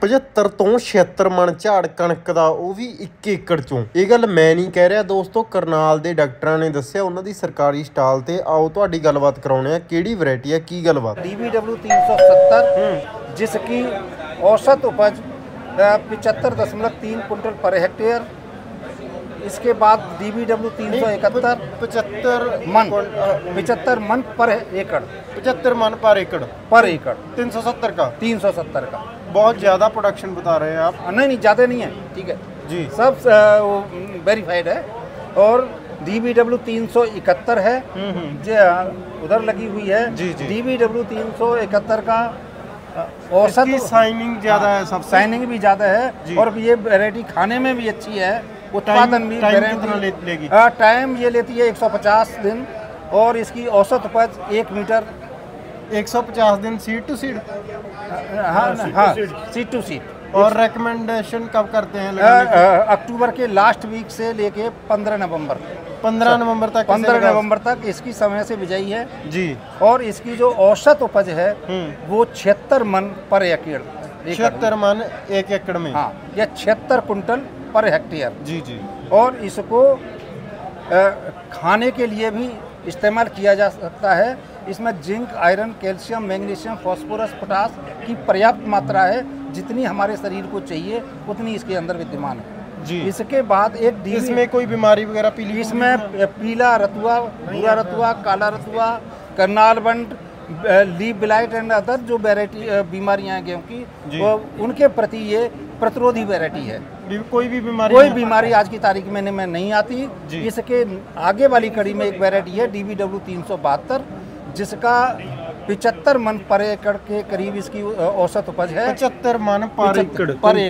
75 ਤੋਂ 76 ਮਣ ਝਾੜ ਕਣਕ ਦਾ, ਉਹ ਵੀ 1 ਏਕੜ ਚੋਂ। ਇਹ ਗੱਲ ਮੈਂ ਨਹੀਂ ਕਹਿ ਰਿਹਾ ਦੋਸਤੋ, ਕਰਨਾਲ ਦੇ ਡਾਕਟਰਾਂ ਨੇ ਦੱਸਿਆ ਉਹਨਾਂ ਦੀ ਸਰਕਾਰੀ ਸਟਾਲ ਤੇ। ਆਓ ਤੁਹਾਡੀ ਗੱਲਬਾत ਕਰਾਉਣੇ ਆ, ਕਿਹੜੀ ਵੈਰਾयटी है, की ਗੱਲਬਾत। DBW 370 जिसकी औसत उपज 75.3 कुंटल पर हेक्टेयर। इसके बाद DBW 371 75 मन पर एकड़ 75 मन पर एकड़ 370 का 370 का बहुत ज़्यादा प्रोडक्शन बता रहे हैं आप। नहीं ज़्यादा नहीं है, ठीक है जी, सब वेरीफाइड है। और DBW 371 है उधर लगी हुई है जी, जी। DBW 371 का औसत साइनिंग ज़्यादा है, सब साइनिंग भी ज़्यादा है और ये वैरायटी खाने में भी अच्छी है। उत्पादन भी लेगी टाइम ये लेती है 150 दिन और इसकी औसत उपज 1 मीटर 150 दिन सीड टू सीड। हाँ सीड टू सीड। और रिकमेंडेशन कब करते हैं? अक्टूबर के लास्ट वीक से लेके 15 नवंबर 15 नवंबर तक 15 नवंबर तक इसकी समय से बिजाई है जी। और इसकी जो औसत उपज है वो 76 मन पर एकड़ 76 मन 1 एकड़ में। हाँ, यह 76 कुंटल पर हेक्टेयर जी जी। और इसको खाने के लिए भी इस्तेमाल किया जा सकता है। इसमें zinc, iron, calcium, magnesium, phosphorus, potash की पर्याप्त मात्रा है। जितनी हमारे शरीर को चाहिए उतनी इसके अंदर विद्यमान है जी। इसके बाद एक इसमें कोई बीमारी वगैरह पीली? इसमें पीला रतुआ, भूरा रतुआ, काला रतुआ, Karnal bunt, leaf blight and other जो वैरायटी बीमारियां हैं गेहूं की, उनके प्रति ये प्रतिरोधी वैरायटी है। कोई बीमारी आज की तारीख में नहीं आती। इसके आगे वाली कड़ी में एक वैरायटी है DBW 372 जिसका 75 मन पर एकड़ के करीब इसकी औसत उपज है। 75 मन पर एकड़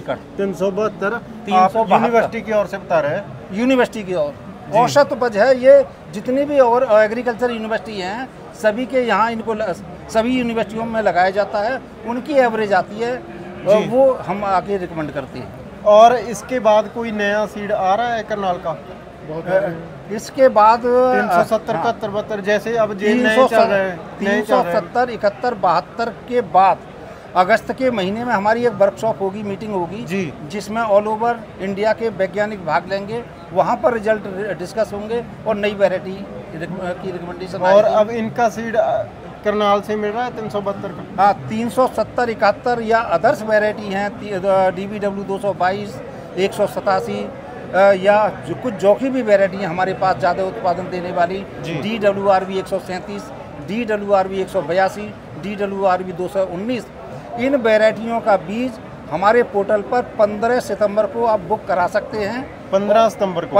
372 यूनिवर्सिटी की ओर से बता रहे हैं। यूनिवर्सिटी की ओर औसत उपज है ये। जितनी भी और एग्रीकल्चर यूनिवर्सिटी हैं सभी के यहाँ इनको सभी यूनिवर्सिटियों में लगाया जाता है। उनकी एवरेज आती है वो हम आगे रिकमेंड करते हैं। और इसके बाद कोई नया सीड आ रहा है करनाल का? इसके बाद 370 71 जैसे अब नए चल रहे हैं 370 71 72 के बाद अगस्त के महीने में हमारी एक वर्कशॉप होगी, मीटिंग होगी जी, जिसमें ऑल ओवर इंडिया के वैज्ञानिक भाग लेंगे। वहाँ पर रिजल्ट डिस्कस होंगे और नई वैरायटी की रिकमेंडेशन। और अब इनका सीड करनाल से मिल रहा है 372 का? हाँ, 370 71 या अदर्स वैरायटी हैं DBW 222 187 या जो कुछ जोखी भी वैरायटी है हमारे पास ज़्यादा उत्पादन देने वाली DWRV 137 DWRV 182 DWRV 219। इन वैरायटियों का बीज हमारे पोर्टल पर 15 सितंबर को आप बुक करा सकते हैं। 15 सितंबर को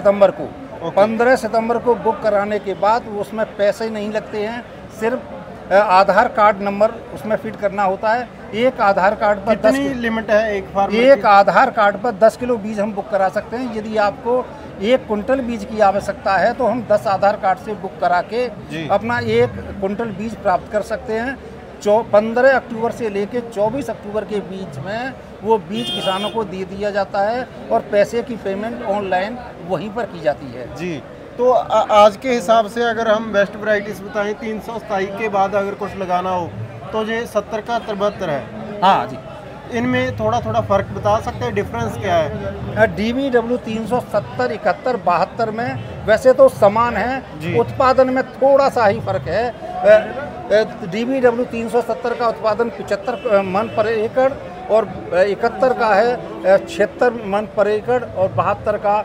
15 सितंबर को बुक कराने के बाद उसमें पैसे नहीं लगते हैं, सिर्फ आधार कार्ड नंबर उसमें फिट करना होता है। एक आधार कार्ड पर कितनी लिमिट है? एक आधार कार्ड पर 10 किलो बीज हम बुक करा सकते हैं। यदि आपको 1 कुंटल बीज की आवश्यकता है तो हम 10 आधार कार्ड से बुक करा के अपना 1 कुंटल बीज प्राप्त कर सकते हैं। 15 अक्टूबर से लेकर 24 अक्टूबर के बीच में वो बीज किसानों को दे दिया जाता है और पैसे की पेमेंट ऑनलाइन वहीं पर की जाती है जी। तो आज के हिसाब से अगर हम बेस्ट वैरायटीज बताएं 327 के बाद अगर कुछ लगाना हो तो ये 70 का 72 है। हाँ जी, इनमें थोड़ा फ़र्क बता सकते हैं, डिफरेंस क्या है? DBW 370 71 72 में वैसे तो समान है, उत्पादन में थोड़ा सा ही फर्क है। DBW 370 का उत्पादन 75 मन पर एकड़ और 71 का है 76 मन पर एकड़ और 72 का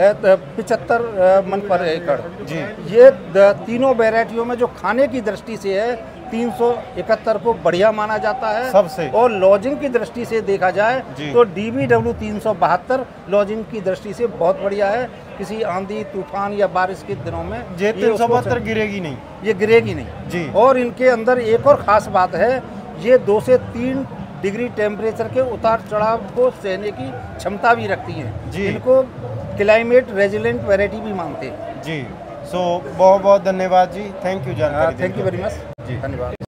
75 मन पर एकड़ जी। ये तीनों वैरायटियों में जो खाने की दृष्टि से है 371 को बढ़िया माना जाता है सबसे। और लॉजिंग की दृष्टि से देखा जाए तो DBW 372 लॉजिंग की दृष्टि से बहुत बढ़िया है। किसी आंधी तूफान या बारिश के दिनों में ये 372 गिरेगी नहीं, ये गिरेगी नहीं जी। और इनके अंदर एक और ख़ास बात है, ये 2 से 3 डिग्री टेम्परेचर के उतार चढ़ाव को सहने की क्षमता भी रखती हैं जी। इनको क्लाइमेट रेजिलेंट वैरायटी भी मानते हैं जी। सो बहुत बहुत धन्यवाद जी, थैंक यू जानकारी। थैंक यू वेरी मच जी, धन्यवाद।